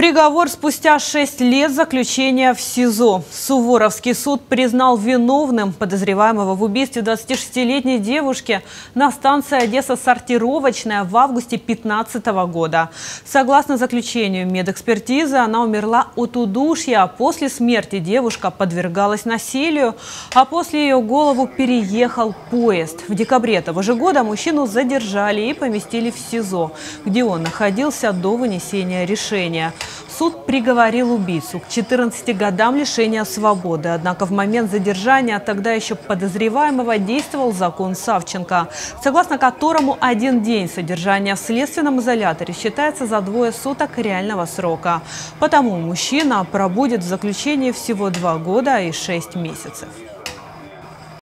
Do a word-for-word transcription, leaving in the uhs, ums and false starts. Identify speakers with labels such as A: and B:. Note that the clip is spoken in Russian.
A: Приговор спустя шесть лет заключения в СИЗО. Суворовский суд признал виновным подозреваемого в убийстве двадцатишестилетней девушки на станции Одесса-Сортировочная в августе две тысячи пятнадцатого года. Согласно заключению медэкспертизы, она умерла от удушья. После смерти девушка подвергалась насилию, а после ее голову переехал поезд. В декабре этого же года мужчину задержали и поместили в СИЗО, где он находился до вынесения решения. Суд приговорил убийцу к четырнадцати годам лишения свободы. Однако в момент задержания тогда еще подозреваемого действовал закон Савченко, согласно которому один день содержания в следственном изоляторе считается за двое суток реального срока. Потому мужчина пробудет в заключении всего два года и шесть месяцев.